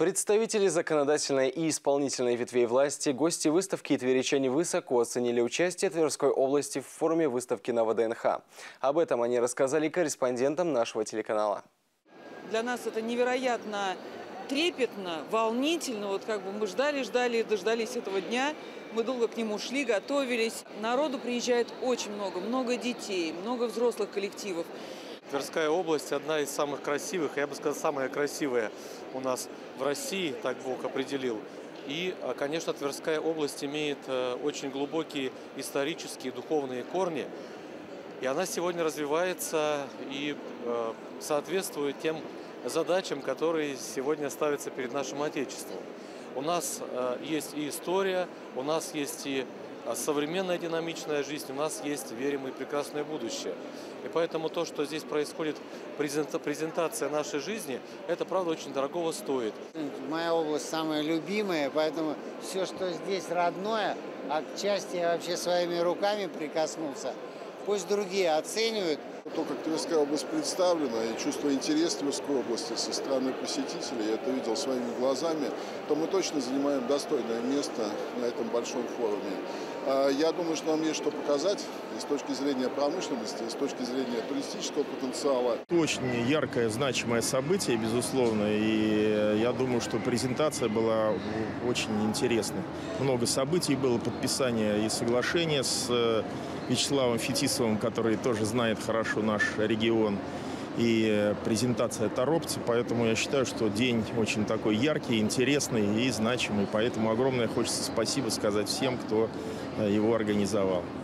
Представители законодательной и исполнительной ветвей власти, гости выставки и тверичане высоко оценили участие Тверской области в форуме выставки на ВДНХ. Об этом они рассказали корреспондентам нашего телеканала. Для нас это невероятно трепетно, волнительно. Вот как бы мы ждали и дождались этого дня. Мы долго к нему шли, готовились. Народу приезжает очень много детей, много взрослых коллективов. Тверская область одна из самых красивых, я бы сказал, самая красивая у нас в России, так Бог определил. И, конечно, Тверская область имеет очень глубокие исторические, духовные корни. И она сегодня развивается и соответствует тем задачам, которые сегодня ставятся перед нашим Отечеством. У нас есть и история, у нас есть и современная динамичная жизнь, у нас есть, верим, и прекрасное будущее. И поэтому то, что здесь происходит, презентация нашей жизни, это, правда, очень дорогого стоит. Моя область самая любимая, поэтому все, что здесь родное, отчасти я вообще своими руками прикоснулся. Пусть другие оценивают. То, как Тверская область представлена, и чувство интереса Тверской области со стороны посетителей, я это видел своими глазами, то мы точно занимаем достойное место на этом большом форуме. Я думаю, что нам есть что показать и с точки зрения промышленности, и с точки зрения туристического потенциала. Очень яркое, значимое событие, безусловно, и я думаю, что презентация была очень интересной. Много событий было, подписание и соглашения с Вячеславом Фетисовым, который тоже знает хорошо наш регион, и презентация торопца. Поэтому я считаю, что день очень такой яркий, интересный и значимый. Поэтому огромное хочется спасибо сказать всем, кто его организовал.